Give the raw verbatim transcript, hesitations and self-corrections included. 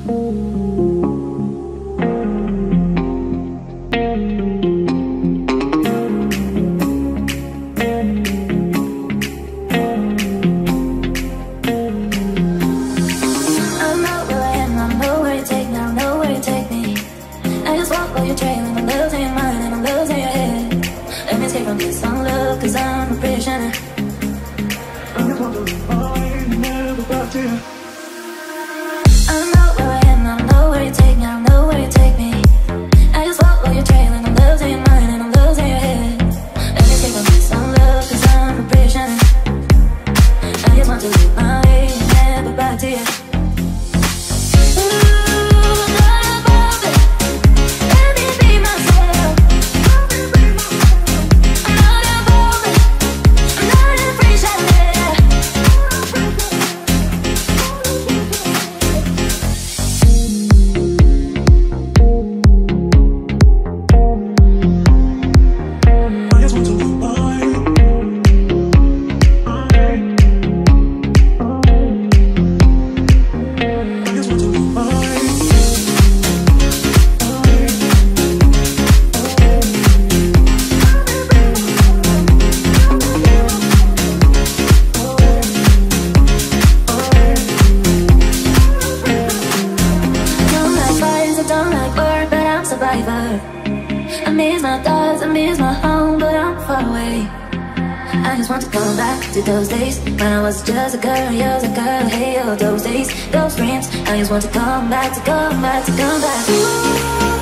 Cause I'm a prisoner. I just want to find never got you. I know where I am, I know where you take me, I know where you take me. I just walk while you're trailing, I'm losing your mind and I'm losing your head. Let me escape from this on love, cause I'm a prisoner. I just want to live my way and never back to you. I miss my thoughts, I miss my home, but I'm far away. I just want to come back to those days when I was just a girl, you was a girl. Hey, oh, those days, those dreams. I just want to come back, to come back, to come back. Ooh.